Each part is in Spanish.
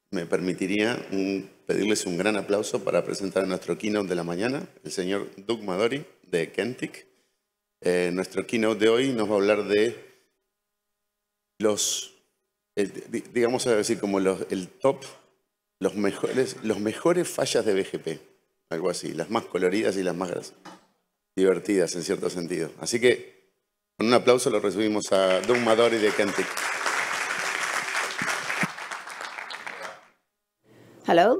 me permitiría pedirles un gran aplauso para presentar a nuestro keynote de la mañana, el señor Doug Madori de Kentic. Nuestro keynote de hoy nos va a hablar de digamos así, como el top, los mejores fallas de BGP, algo así, las más coloridas y las más divertidas en cierto sentido. Así que con un aplauso lo recibimos a Doug Madori de Kentic. Hello.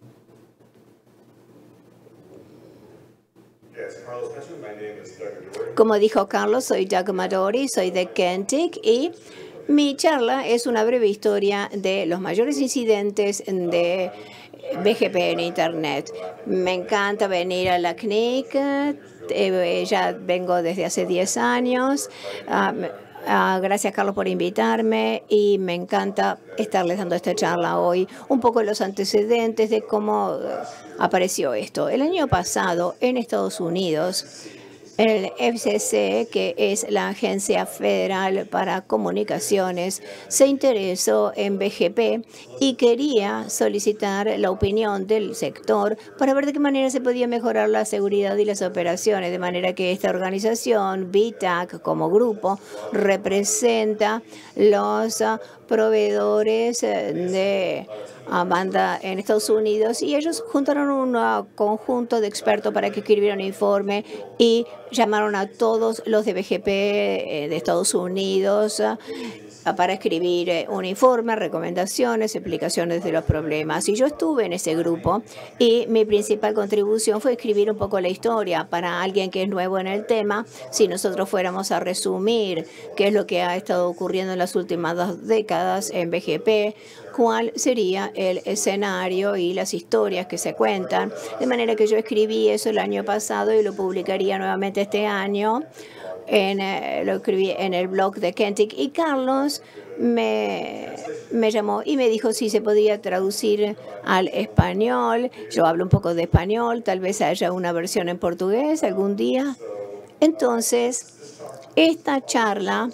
Como dijo Carlos, soy Doug Madori, soy de Kentic y mi charla es una breve historia de los mayores incidentes de BGP en Internet. Me encanta venir a la CNIC, ya vengo desde hace 10 años. Gracias, Carlos, por invitarme y me encanta estarles dando esta charla hoy. Un poco los antecedentes de cómo apareció esto. El año pasado, en Estados Unidos, el FCC, que es la Agencia Federal para Comunicaciones, se interesó en BGP y quería solicitar la opinión del sector para ver de qué manera se podía mejorar la seguridad y las operaciones, de manera que esta organización, BTAC, como grupo, representa los proveedores de banda en Estados Unidos y ellos juntaron un conjunto de expertos para que escribieran un informe y llamaron a todos los de BGP de Estados Unidos para escribir un informe, recomendaciones, explicaciones de los problemas. Y yo estuve en ese grupo y mi principal contribución fue escribir un poco la historia para alguien que es nuevo en el tema. Si nosotros fuéramos a resumir qué es lo que ha estado ocurriendo en las últimas 2 décadas en BGP, cuál sería el escenario y las historias que se cuentan. De manera que yo escribí eso el año pasado y lo publicaría nuevamente este año. Lo escribí en el blog de Kentic y Carlos me llamó y me dijo si se podía traducir al español. Yo hablo un poco de español, tal vez haya una versión en portugués algún día. Entonces, esta charla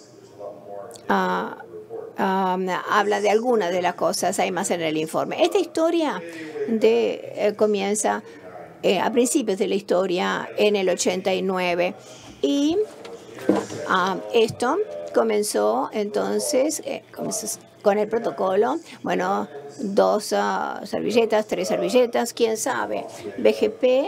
habla de algunas de las cosas, hay más en el informe. Esta historia comienza a principios de la historia en el 89 y esto comenzó entonces con el protocolo, bueno, 2 servilletas, 3 servilletas, quién sabe. BGP.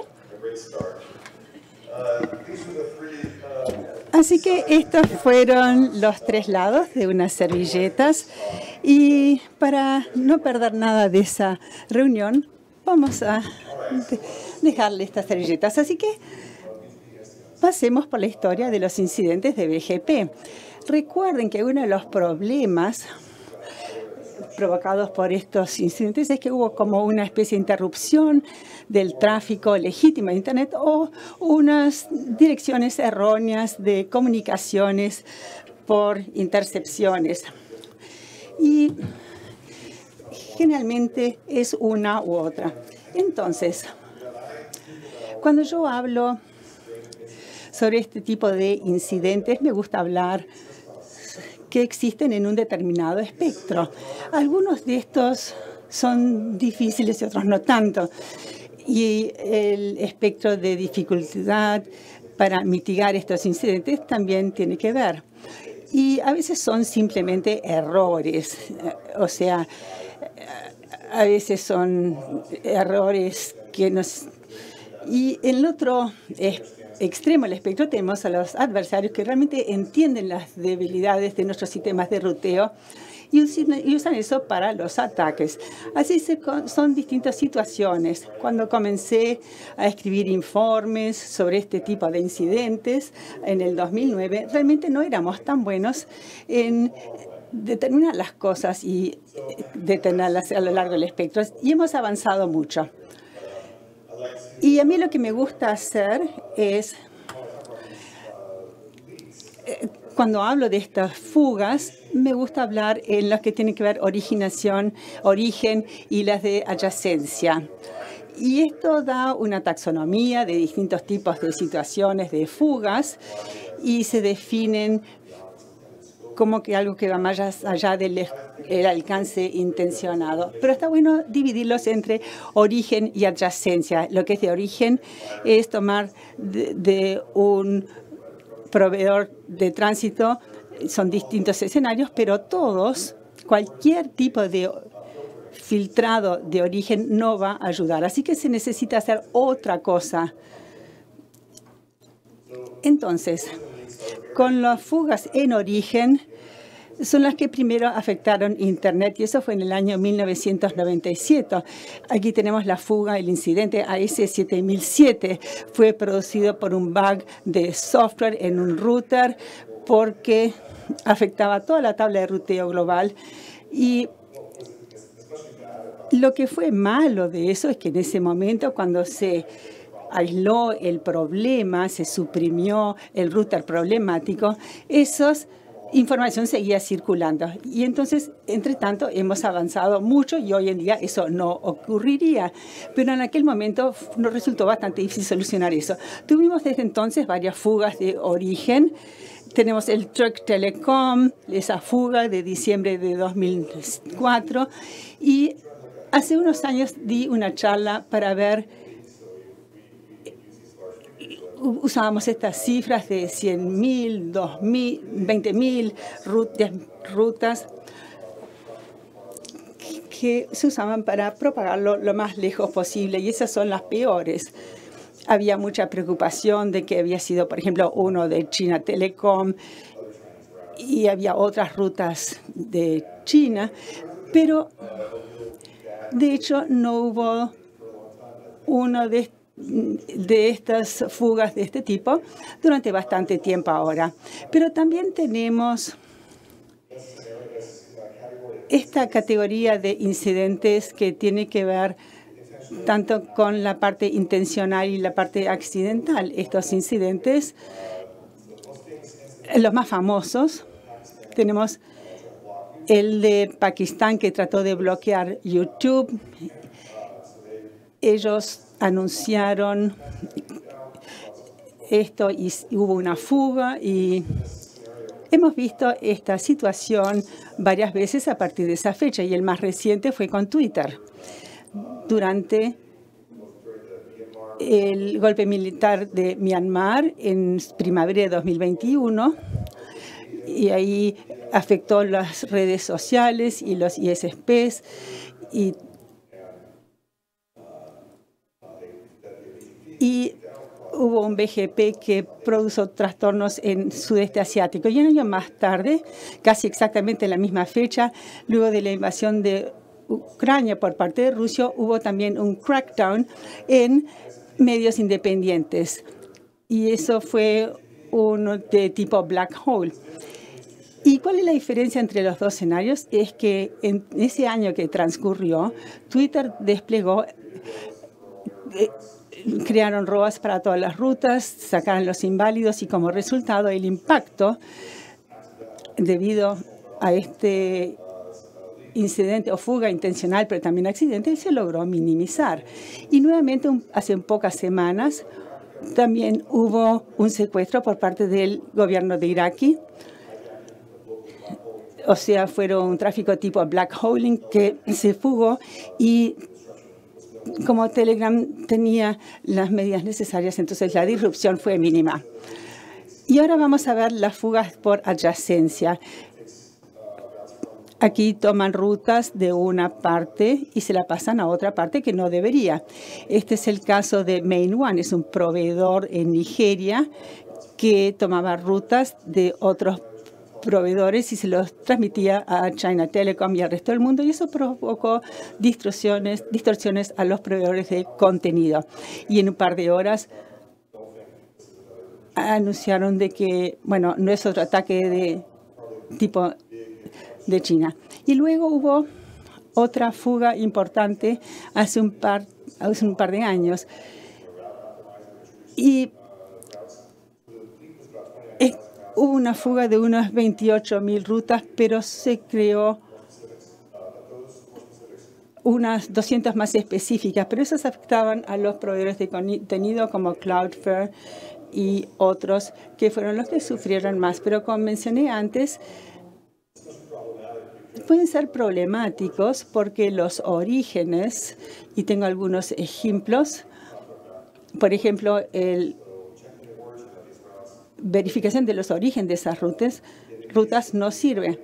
Así que estos fueron los 3 lados de unas servilletas y para no perder nada de esa reunión vamos a dejarle estas servilletas. Así que pasemos por la historia de los incidentes de BGP. Recuerden que uno de los problemas provocados por estos incidentes es que hubo como una especie de interrupción del tráfico legítimo de Internet o unas direcciones erróneas de comunicaciones por intercepciones. Y generalmente es una u otra. Entonces, cuando yo hablo sobre este tipo de incidentes, me gusta hablar que existen en un determinado espectro. Algunos de estos son difíciles y otros no tanto. Y el espectro de dificultad para mitigar estos incidentes también tiene que ver. Y a veces son simplemente errores. O sea, a veces son errores que nos... Y en el otro extremo del espectro tenemos a los adversarios que realmente entienden las debilidades de nuestros sistemas de ruteo y usan eso para los ataques. Así son distintas situaciones. Cuando comencé a escribir informes sobre este tipo de incidentes en el 2009, realmente no éramos tan buenos en determinar las cosas y detenerlas a lo largo del espectro. Y hemos avanzado mucho. Y a mí lo que me gusta hacer es, cuando hablo de estas fugas, me gusta hablar en las que tienen que ver originación, origen y las de adyacencia. Y esto da una taxonomía de distintos tipos de situaciones de fugas y se definen como que algo que va más allá del el alcance intencionado. Pero está bueno dividirlos entre origen y adyacencia. Lo que es de origen es tomar de un proveedor de tránsito, son distintos escenarios, pero todos, cualquier tipo de filtrado de origen no va a ayudar. Así que se necesita hacer otra cosa. Entonces, con las fugas en origen, son las que primero afectaron Internet, y eso fue en el año 1997. Aquí tenemos la fuga, el incidente AS7007. Fue producido por un bug de software en un router porque afectaba toda la tabla de ruteo global. Y lo que fue malo de eso es que en ese momento, cuando se aisló el problema, se suprimió el router problemático, esas información seguía circulando. Y entonces, entre tanto, hemos avanzado mucho y hoy en día eso no ocurriría. Pero en aquel momento nos resultó bastante difícil solucionar eso. Tuvimos desde entonces varias fugas de origen. Tenemos el Turk Telecom, esa fuga de diciembre de 2004. Y hace unos años di una charla para ver, usábamos estas cifras de 100.000, 2.000, 20.000 rutas que se usaban para propagarlo lo más lejos posible, y esas son las peores. Había mucha preocupación de que había sido, por ejemplo, uno de China Telecom y había otras rutas de China, pero de hecho no hubo uno de estas fugas de este tipo durante bastante tiempo ahora. Pero también tenemos esta categoría de incidentes que tiene que ver tanto con la parte intencional y la parte accidental. Estos incidentes, los más famosos, tenemos el de Pakistán, que trató de bloquear YouTube. Ellos anunciaron esto y hubo una fuga, y hemos visto esta situación varias veces a partir de esa fecha, y el más reciente fue con Twitter. Durante el golpe militar de Myanmar en primavera de 2021, y ahí afectó las redes sociales y los ISPs, y hubo un BGP que produjo trastornos en sudeste asiático. Y un año más tarde, casi exactamente en la misma fecha, luego de la invasión de Ucrania por parte de Rusia, hubo también un crackdown en medios independientes. Y eso fue uno de tipo black hole. ¿Y cuál es la diferencia entre los dos escenarios? Es que en ese año que transcurrió, Twitter desplegó, crearon ROAS para todas las rutas, sacaron los inválidos, y como resultado el impacto debido a este incidente o fuga intencional, pero también accidente, se logró minimizar. Y nuevamente, hace pocas semanas, también hubo un secuestro por parte del gobierno de Irak. O sea, fueron un tráfico tipo black holing que se fugó, y como Telegram tenía las medidas necesarias, entonces la disrupción fue mínima. Y ahora vamos a ver las fugas por adyacencia. Aquí toman rutas de una parte y se la pasan a otra parte que no debería. Este es el caso de Main One. Es un proveedor en Nigeria que tomaba rutas de otros proveedores y se los transmitía a China Telecom y al resto del mundo, y eso provocó distorsiones a los proveedores de contenido. Y en un par de horas anunciaron de que, bueno, no es otro ataque de tipo de China. Y luego hubo otra fuga importante hace un par de años. Y hubo una fuga de unas 28.000 rutas, pero se creó unas 200 más específicas, pero esas afectaban a los proveedores de contenido como Cloudflare y otros, que fueron los que sufrieron más. Pero como mencioné antes, pueden ser problemáticos porque los orígenes, y tengo algunos ejemplos, por ejemplo, la verificación de los orígenes de esas rutas no sirve.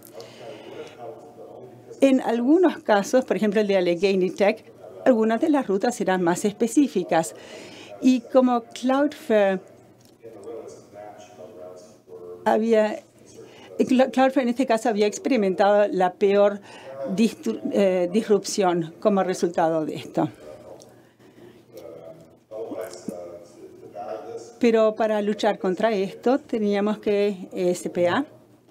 En algunos casos, por ejemplo, el de Allegheny Tech, algunas de las rutas serán más específicas. Y como Cloudflare Cloudflare en este caso había experimentado la peor disrupción como resultado de esto. Pero para luchar contra esto teníamos que SPA.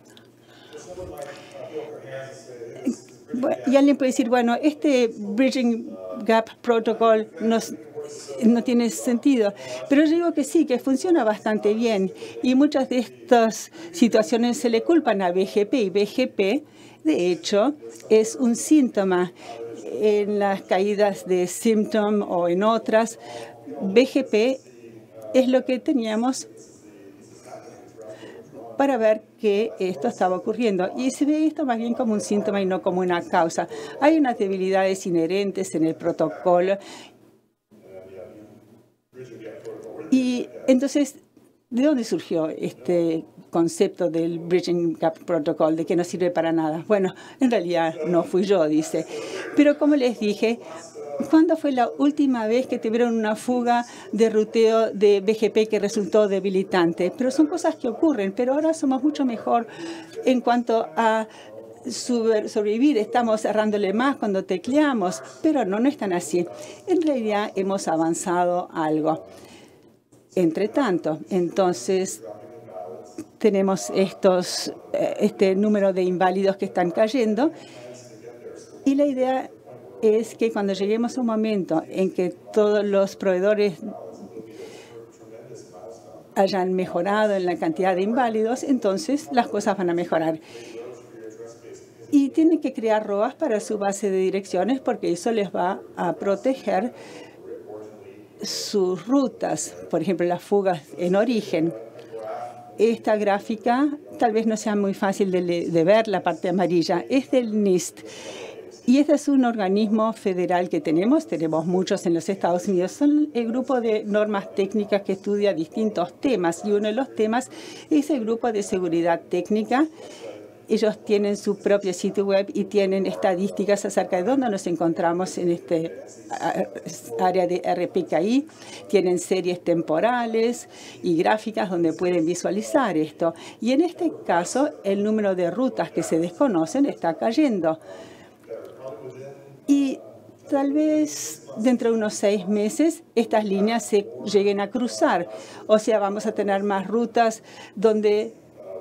Y alguien puede decir, bueno, este Bridging Gap Protocol no tiene sentido. Pero yo digo que sí, que funciona bastante bien. Y muchas de estas situaciones se le culpan a BGP. Y BGP, de hecho, es un síntoma en las caídas de Symptom o en otras. BGP es lo que teníamos para ver que esto estaba ocurriendo. Y se ve esto más bien como un síntoma y no como una causa. Hay unas debilidades inherentes en el protocolo. Y entonces, ¿de dónde surgió este concepto del Bridging Gap Protocol, de que no sirve para nada? Bueno, en realidad no fui yo, dice. Pero como les dije, ¿cuándo fue la última vez que tuvieron una fuga de ruteo de BGP que resultó debilitante? Pero son cosas que ocurren, pero ahora somos mucho mejor en cuanto a sobrevivir. Estamos cerrándole más cuando tecleamos, pero no es tan así. En realidad hemos avanzado algo. Entre tanto, entonces tenemos este número de inválidos que están cayendo y la idea es que cuando lleguemos a un momento en que todos los proveedores hayan mejorado en la cantidad de inválidos, entonces las cosas van a mejorar. Y tienen que crear ROAs para su base de direcciones porque eso les va a proteger sus rutas, por ejemplo, las fugas en origen. Esta gráfica tal vez no sea muy fácil de ver, la parte amarilla, es del NIST. Y este es un organismo federal que tenemos muchos en los Estados Unidos. Son el grupo de normas técnicas que estudia distintos temas y uno de los temas es el grupo de seguridad técnica. Ellos tienen su propio sitio web y tienen estadísticas acerca de dónde nos encontramos en este área de RPKI. Tienen series temporales y gráficas donde pueden visualizar esto. Y en este caso, el número de rutas que se desconocen está cayendo. Y tal vez dentro de unos 6 meses estas líneas se lleguen a cruzar. O sea, vamos a tener más rutas donde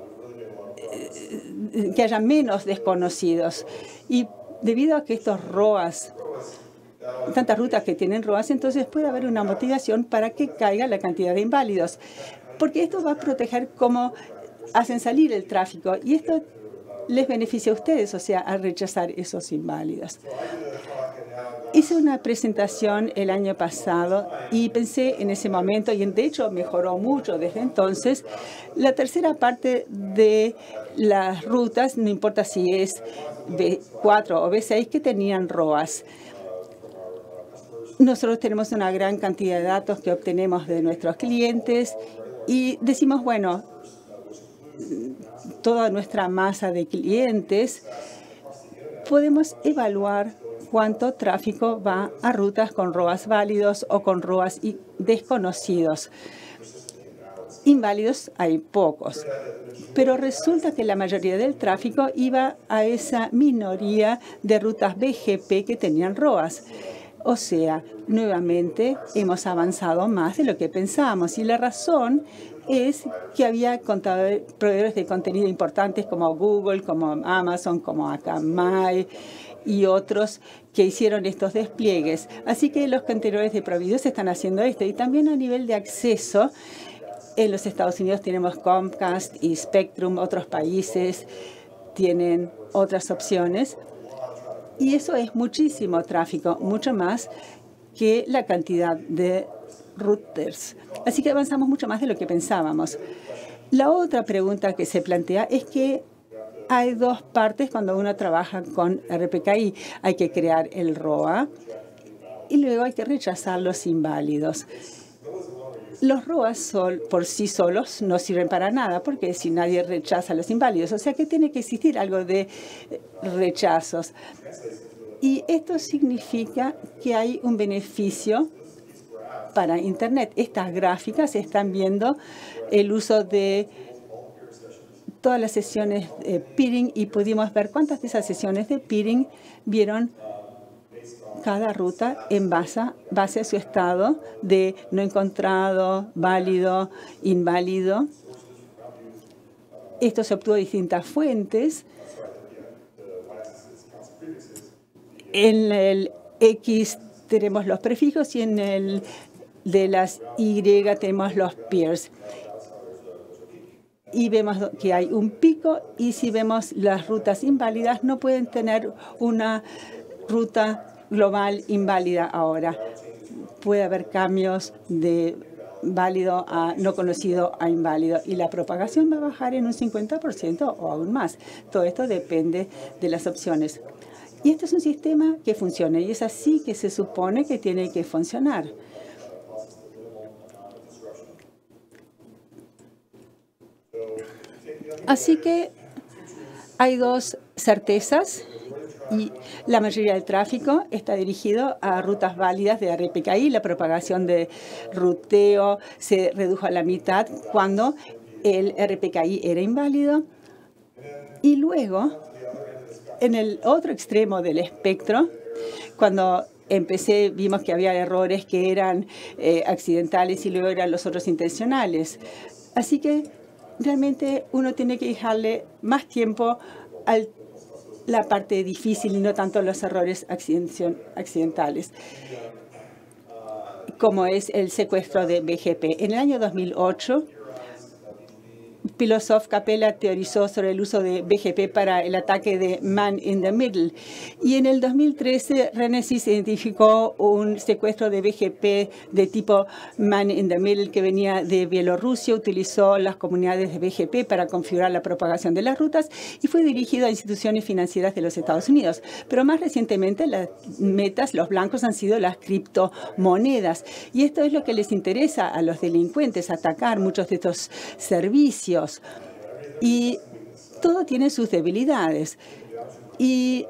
que haya menos desconocidos. Y debido a que estos ROAS, tantas rutas que tienen ROAS, entonces puede haber una motivación para que caiga la cantidad de inválidos. Porque esto va a proteger cómo hacen salir el tráfico. Y esto les beneficia a ustedes, o sea, a rechazar esos inválidos. Hice una presentación el año pasado y pensé en ese momento, y de hecho mejoró mucho desde entonces, la tercera parte de las rutas, no importa si es B4 o B6, que tenían ROAS. Nosotros tenemos una gran cantidad de datos que obtenemos de nuestros clientes y decimos, bueno, toda nuestra masa de clientes, podemos evaluar cuánto tráfico va a rutas con ROAS válidos o con ROAS desconocidos. Inválidos hay pocos, pero resulta que la mayoría del tráfico iba a esa minoría de rutas BGP que tenían ROAS. O sea, nuevamente hemos avanzado más de lo que pensábamos y la razón es que había proveedores de contenido importantes como Google, como Amazon, como Akamai y otros que hicieron estos despliegues. Así que los contenedores de proveedores están haciendo esto. Y también a nivel de acceso, en los Estados Unidos tenemos Comcast y Spectrum, otros países tienen otras opciones. Y eso es muchísimo tráfico, mucho más que la cantidad de routers. Así que avanzamos mucho más de lo que pensábamos. La otra pregunta que se plantea es que hay dos partes cuando uno trabaja con RPKI. Hay que crear el ROA y luego hay que rechazar los inválidos. Los ROAs por sí solos no sirven para nada, porque si nadie rechaza los inválidos, o sea que tiene que existir algo de rechazos. Y esto significa que hay un beneficio para Internet. Estas gráficas están viendo el uso de todas las sesiones de peering y pudimos ver cuántas de esas sesiones de peering vieron cada ruta en base a su estado de no encontrado, válido, inválido. Esto se obtuvo de distintas fuentes. En el X tenemos los prefijos y en el de las Y tenemos los peers. Y vemos que hay un pico, y si vemos las rutas inválidas, no pueden tener una ruta global inválida ahora. Puede haber cambios de válido a no conocido a inválido, y la propagación va a bajar en un 50% o aún más. Todo esto depende de las opciones. Y este es un sistema que funciona, y es así que se supone que tiene que funcionar. Así que hay dos certezas, y la mayoría del tráfico está dirigido a rutas válidas de RPKI. La propagación de ruteo se redujo a la mitad cuando el RPKI era inválido. Y luego, en el otro extremo del espectro, cuando empecé, vimos que había errores que eran accidentales y luego eran los otros intencionales. Así que realmente uno tiene que dejarle más tiempo a la parte difícil y no tanto los errores accidentales, como es el secuestro de BGP. En el año 2008, Pilosof Capella teorizó sobre el uso de BGP para el ataque de Man in the Middle. Y en el 2013, Renesys identificó un secuestro de BGP de tipo Man in the Middle que venía de Bielorrusia. Utilizó las comunidades de BGP para configurar la propagación de las rutas y fue dirigido a instituciones financieras de los Estados Unidos. Pero más recientemente, las metas, los blancos, han sido las criptomonedas. Y esto es lo que les interesa a los delincuentes, atacar muchos de estos servicios. Y todo tiene sus debilidades. Y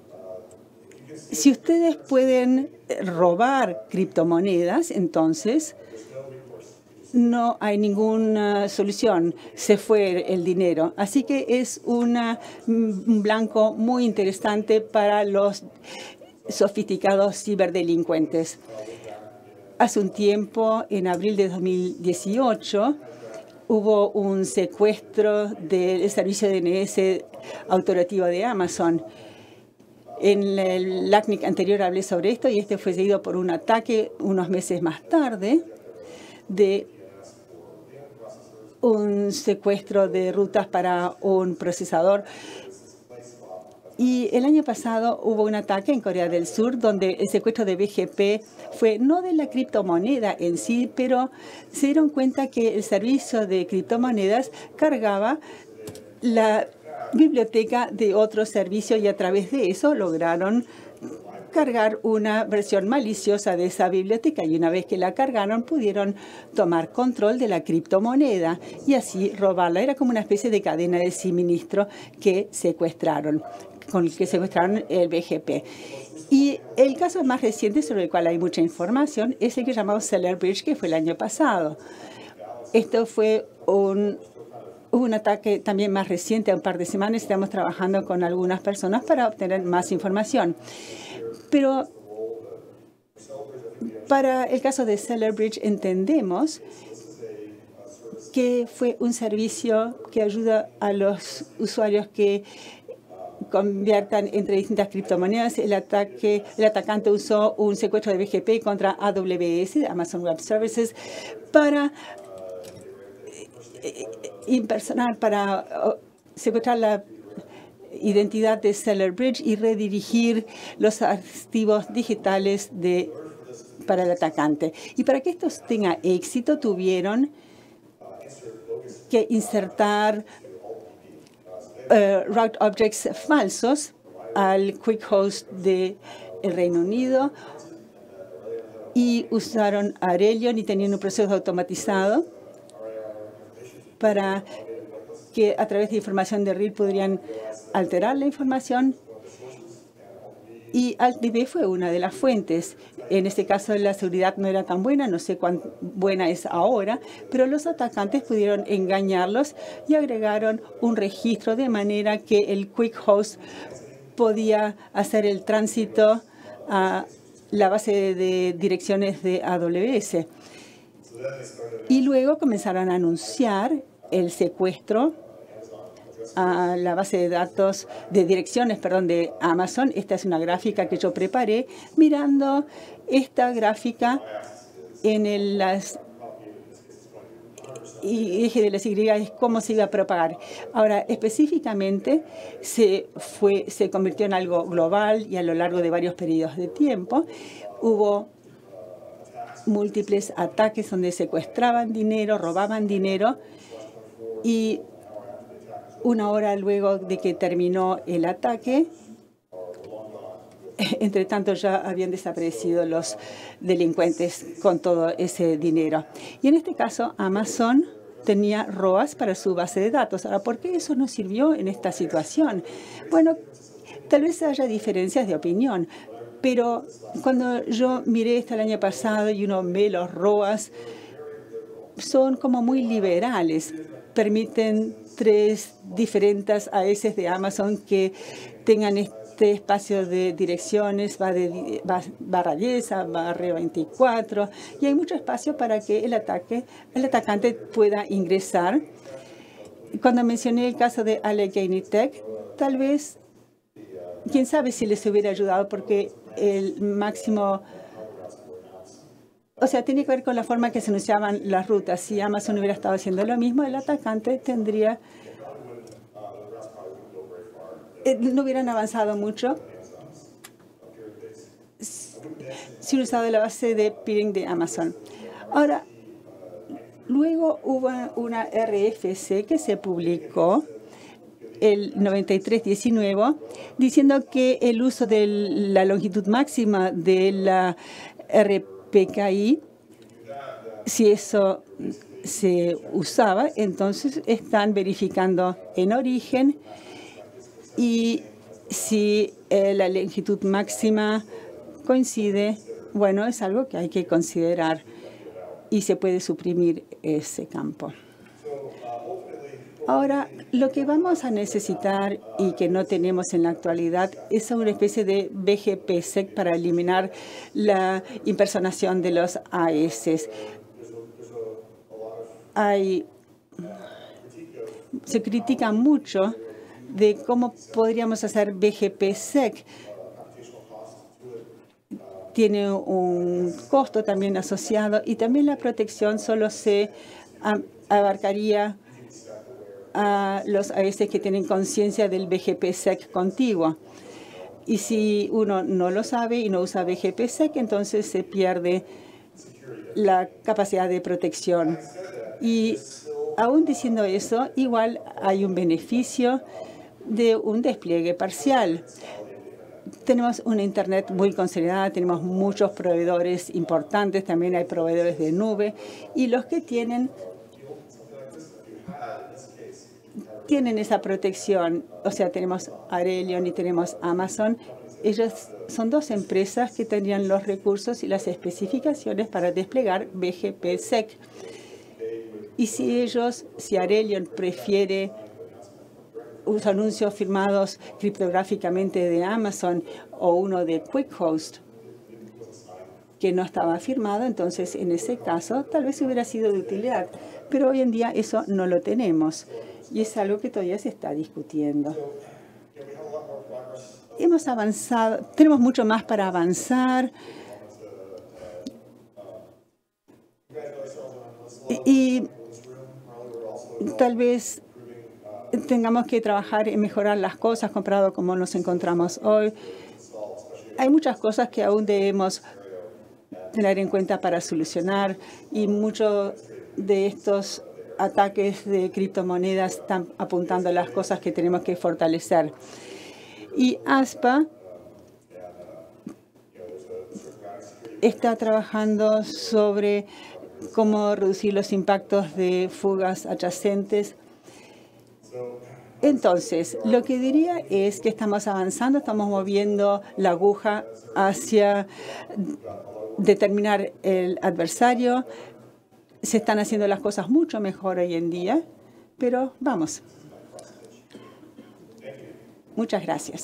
si ustedes pueden robar criptomonedas, entonces no hay ninguna solución. Se fue el dinero. Así que es un blanco muy interesante para los sofisticados ciberdelincuentes. Hace un tiempo, en abril de 2018, hubo un secuestro del servicio DNS autorativo de Amazon. En el LACNIC anterior hablé sobre esto, y este fue seguido por un ataque unos meses más tarde de un secuestro de rutas para un procesador. Y el año pasado hubo un ataque en Corea del Sur donde el secuestro de BGP fue no de la criptomoneda en sí, pero se dieron cuenta que el servicio de criptomonedas cargaba la biblioteca de otro servicio, y a través de eso lograron cargar una versión maliciosa de esa biblioteca, y una vez que la cargaron pudieron tomar control de la criptomoneda y así robarla. Era como una especie de cadena de suministro que secuestraron, con el que secuestraron el BGP. Y el caso más reciente, sobre el cual hay mucha información, es el que llamamos Stellar Bridge, que fue el año pasado. Esto fue un ataque también más reciente, a un par de semanas. Estamos trabajando con algunas personas para obtener más información. Pero para el caso de Stellar Bridge entendemos que fue un servicio que ayuda a los usuarios que conviertan entre distintas criptomonedas. El atacante usó un secuestro de BGP contra AWS, Amazon Web Services, para impersonar, para secuestrar la identidad de Stellar Bridge y redirigir los archivos digitales para el atacante. Y para que esto tenga éxito, tuvieron que insertar route objects falsos al Quick Host del Reino Unido y usaron Arelion y tenían un proceso automatizado para que a través de información de RIL podrían alterar la información. Y AltDB fue una de las fuentes. En este caso la seguridad no era tan buena, no sé cuán buena es ahora, pero los atacantes pudieron engañarlos y agregaron un registro de manera que el Quick Host podía hacer el tránsito a la base de direcciones de AWS. Y luego comenzaron a anunciar el secuestro a la base de datos de direcciones, de Amazon. Esta es una gráfica que yo preparé. Mirando esta gráfica en el eje de las Y es cómo se iba a propagar. Ahora, específicamente, se convirtió en algo global y a lo largo de varios periodos de tiempo hubo múltiples ataques donde secuestraban dinero, robaban dinero y una hora luego de que terminó el ataque, entre tanto ya habían desaparecido los delincuentes con todo ese dinero. Y en este caso, Amazon tenía ROAS para su base de datos. Ahora, ¿por qué eso no sirvió en esta situación? Bueno, tal vez haya diferencias de opinión, pero cuando yo miré esto el año pasado y uno ve los ROAS, son como muy liberales. Permiten 3 diferentes AS de Amazon que tengan este espacio de direcciones, va de /10 a /24, y hay mucho espacio para que el atacante pueda ingresar. Cuando mencioné el caso de Allegheny Tech, tal vez, quién sabe si les hubiera ayudado, porque el máximo... O sea, tiene que ver con la forma que se anunciaban las rutas. Si Amazon hubiera estado haciendo lo mismo, el atacante tendría... no hubieran avanzado mucho si hubiera usado la base de peering de Amazon. Ahora, luego hubo una RFC que se publicó el 9319 diciendo que el uso de la longitud máxima de la RPKI, si eso se usaba, entonces están verificando en origen y si la longitud máxima coincide, bueno, es algo que hay que considerar y se puede suprimir ese campo. Ahora, lo que vamos a necesitar y que no tenemos en la actualidad es una especie de BGPsec para eliminar la impersonación de los AS. Se critica mucho de cómo podríamos hacer BGPsec. Tiene un costo también asociado y también la protección solo se abarcaría a los AS que tienen conciencia del BGPsec contiguo. Y si uno no lo sabe y no usa BGPsec, entonces se pierde la capacidad de protección. Y aún diciendo eso, igual hay un beneficio de un despliegue parcial. Tenemos una Internet muy consolidada, tenemos muchos proveedores importantes, también hay proveedores de nube, y los que tienen esa protección. O sea, tenemos Arelion y tenemos Amazon. Ellas son 2 empresas que tendrían los recursos y las especificaciones para desplegar BGPsec. Y si Arelion prefiere unos anuncios firmados criptográficamente de Amazon o uno de QuickHost que no estaba firmado, entonces en ese caso tal vez hubiera sido de utilidad. Pero hoy en día eso no lo tenemos y es algo que todavía se está discutiendo. Hemos avanzado, tenemos mucho más para avanzar. Y tal vez tengamos que trabajar en mejorar las cosas comparado como nos encontramos hoy. Hay muchas cosas que aún debemos tener en cuenta para solucionar y muchos de estos ataques de criptomonedas están apuntando a las cosas que tenemos que fortalecer. Y ASPA está trabajando sobre cómo reducir los impactos de fugas adyacentes. Entonces, lo que diría es que estamos avanzando, estamos moviendo la aguja hacia determinar el adversario. Se están haciendo las cosas mucho mejor hoy en día, pero vamos. Muchas gracias.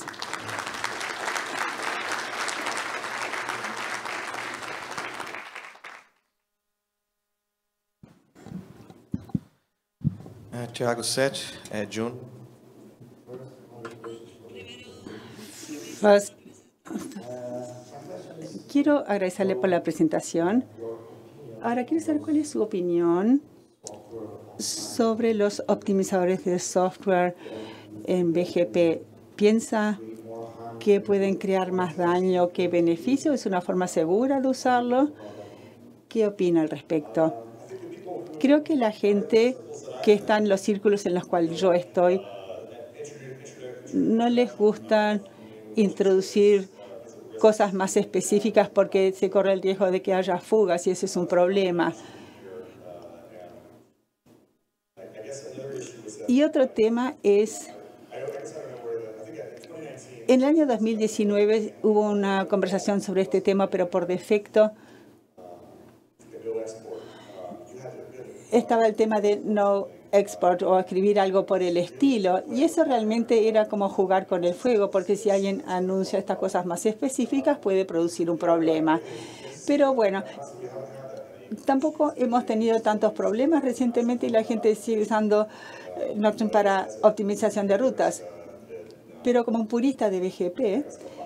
Tiago Sete, June. Quiero agradecerle por la presentación. Ahora quiero saber cuál es su opinión sobre los optimizadores de software en BGP. ¿Piensa que pueden crear más daño que beneficio? ¿Es una forma segura de usarlo? ¿Qué opina al respecto? Creo que la gente que está en los círculos en los cuales yo estoy no les gusta introducir cosas más específicas porque se corre el riesgo de que haya fugas y ese es un problema. Y otro tema es, en el año 2019 hubo una conversación sobre este tema, pero por defecto estaba el tema de no export o escribir algo por el estilo. Y eso realmente era como jugar con el fuego, porque si alguien anuncia estas cosas más específicas puede producir un problema. Pero bueno, tampoco hemos tenido tantos problemas recientemente y la gente sigue usando Nocturne para optimización de rutas. Pero como un purista de BGP,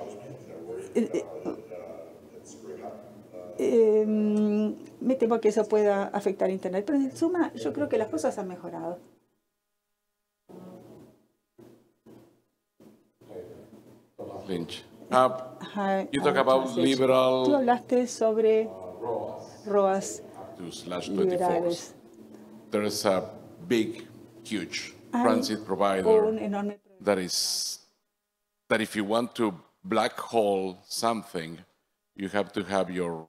me temo que eso pueda afectar a Internet. Pero en suma, yo creo que las cosas han mejorado. Lynch. You talk about liberal. Tú hablaste sobre ROAS liberales. There is a big, huge transit provider that if you want to black hole something, you have to have your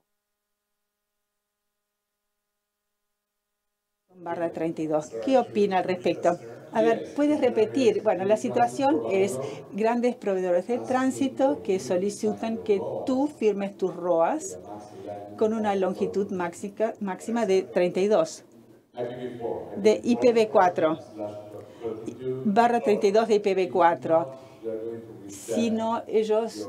/32. ¿Qué opina al respecto? A ver, ¿puedes repetir? Bueno, la situación es grandes proveedores de tránsito que solicitan que tú firmes tus ROAS con una longitud máxima de 32 de IPv4 /32 de IPv4. Si no, ellos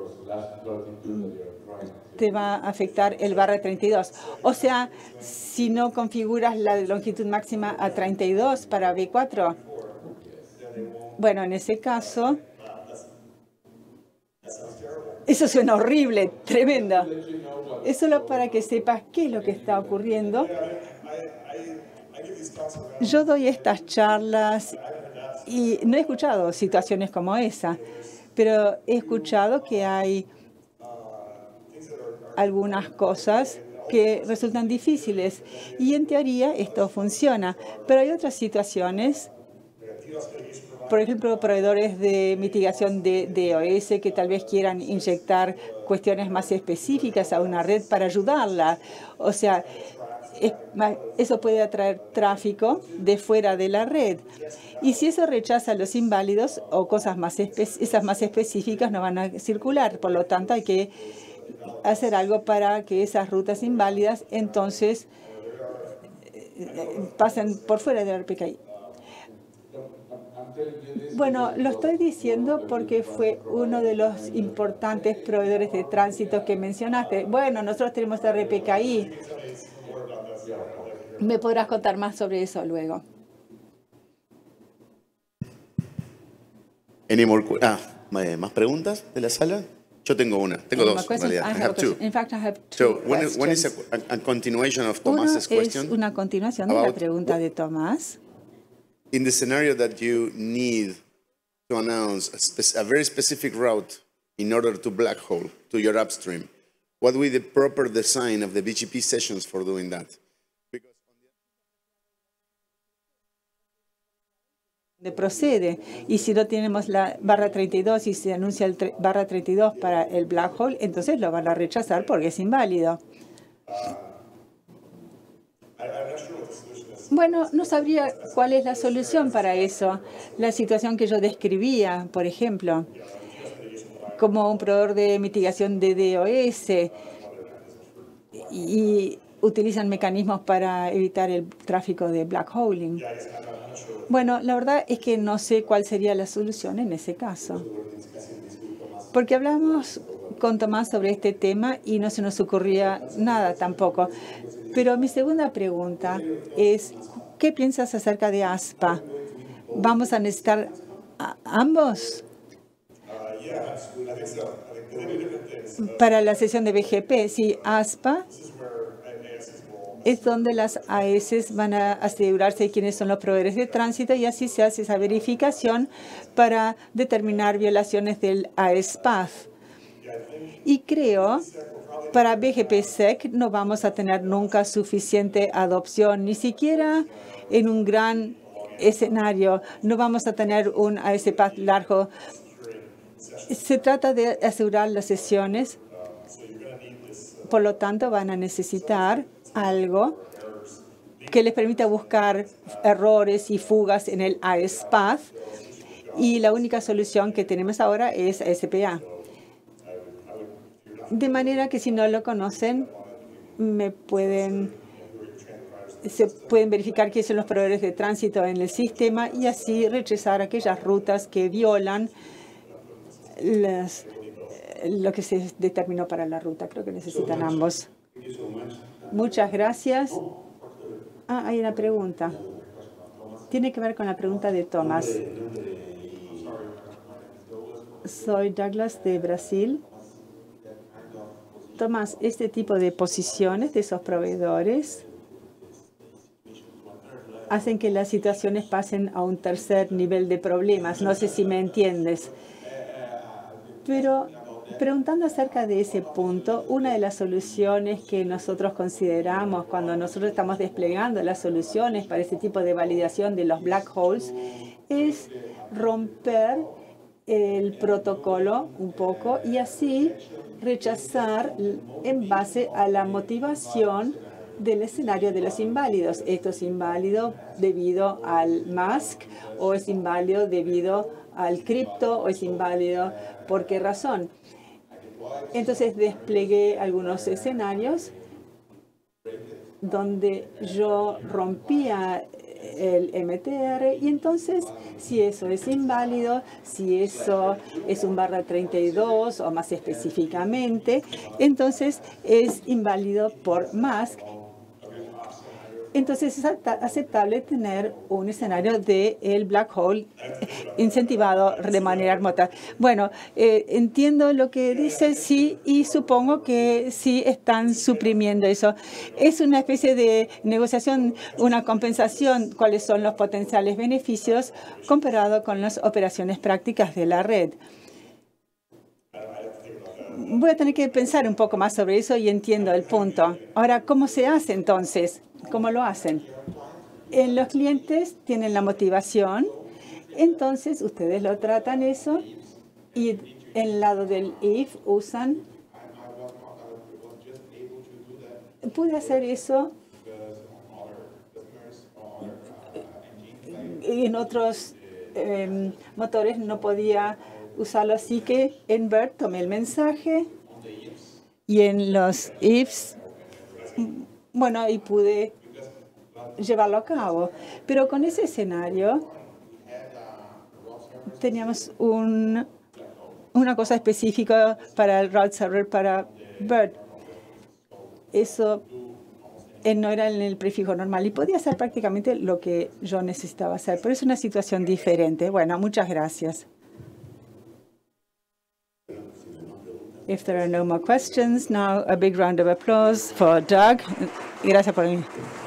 te va a afectar el /32. O sea, si no configuras la longitud máxima a 32 para V4, bueno, en ese caso, eso suena horrible, tremendo. Es solo para que sepas qué es lo que está ocurriendo. Yo doy estas charlas y no he escuchado situaciones como esa, pero he escuchado que hay algunas cosas que resultan difíciles y en teoría esto funciona, pero hay otras situaciones, por ejemplo, proveedores de mitigación de DOS que tal vez quieran inyectar cuestiones más específicas a una red para ayudarla. O sea, eso puede atraer tráfico de fuera de la red. Y si eso rechaza a los inválidos o cosas esas más específicas no van a circular. Por lo tanto, hay que hacer algo para que esas rutas inválidas entonces pasen por fuera del RPKI. Bueno, lo estoy diciendo porque fue uno de los importantes proveedores de tránsito que mencionaste. Bueno, nosotros tenemos RPKI. ¿Me podrás contar más sobre eso luego? ¿Más preguntas de la sala? Yo tengo una. Tengo dos, en realidad. I have two. In fact, I have two questions. One is a continuation of Tomás's question. Es una continuación de la pregunta de Tomás. In the scenario that you need to announce a very specific route in order to black hole to your upstream, what would be the proper design of the BGP sessions for doing that? procede. Y si no tenemos la barra 32 y se anuncia el barra 32 para el black hole, entonces lo van a rechazar porque es inválido. Bueno, no sabría cuál es la solución para eso. La situación que yo describía, por ejemplo, como un proveedor de mitigación de DOS y utilizan mecanismos para evitar el tráfico de black holing. Bueno, la verdad es que no sé cuál sería la solución en ese caso. Porque hablamos con Tomás sobre este tema y no se nos ocurría nada tampoco. Pero mi segunda pregunta es, ¿qué piensas acerca de ASPA? ¿Vamos a necesitar ambos? Para la sesión de BGP, sí, ASPA es donde las AS van a asegurarse de quiénes son los proveedores de tránsito y así se hace esa verificación para determinar violaciones del ASPAF. Y creo, para BGP-SEC no vamos a tener nunca suficiente adopción, ni siquiera en un gran escenario. No vamos a tener un ASPAF largo. Se trata de asegurar las sesiones. Por lo tanto, van a necesitar algo que les permita buscar errores y fugas en el ASPAF. Y la única solución que tenemos ahora es SPA. De manera que si no lo conocen, se pueden verificar quiénes son los proveedores de tránsito en el sistema y así rechazar aquellas rutas que violan lo que se determinó para la ruta. Creo que necesitan ambos. Muchas gracias. Hay una pregunta. Tiene que ver con la pregunta de Tomás. Soy Douglas de Brasil. Tomás, este tipo de posiciones de esos proveedores hacen que las situaciones pasen a un tercer nivel de problemas. No sé si me entiendes. Pero preguntando acerca de ese punto, una de las soluciones que nosotros consideramos cuando nosotros estamos desplegando las soluciones para ese tipo de validación de los black holes es romper el protocolo un poco y así rechazar en base a la motivación del escenario de los inválidos. ¿Esto es inválido debido al mask o es inválido debido al cripto o es inválido por qué razón? Entonces desplegué algunos escenarios donde yo rompía el MTR y entonces si eso es inválido, si eso es un barra 32 o más específicamente, entonces es inválido por mask. Entonces es aceptable tener un escenario de el black hole incentivado de manera remota. Bueno, entiendo lo que dice, sí, y supongo que sí están suprimiendo eso. Es una especie de negociación, una compensación, cuáles son los potenciales beneficios comparado con las operaciones prácticas de la red. Voy a tener que pensar un poco más sobre eso y entiendo el punto. Ahora, ¿cómo se hace entonces? ¿Cómo lo hacen? Los clientes tienen la motivación, entonces ustedes lo tratan eso y en el lado del if usan. Pude hacer eso en otros motores no podía usarlo, así que en BERT tomé el mensaje y en los ifs, bueno, y pude llevarlo a cabo. Pero con ese escenario teníamos una cosa específica para el route server para BERT. Eso no era en el prefijo normal y podía hacer prácticamente lo que yo necesitaba hacer. Pero es una situación diferente. Bueno, muchas gracias. If there are no more questions, now a big round of applause for Doug. Gracias por venir.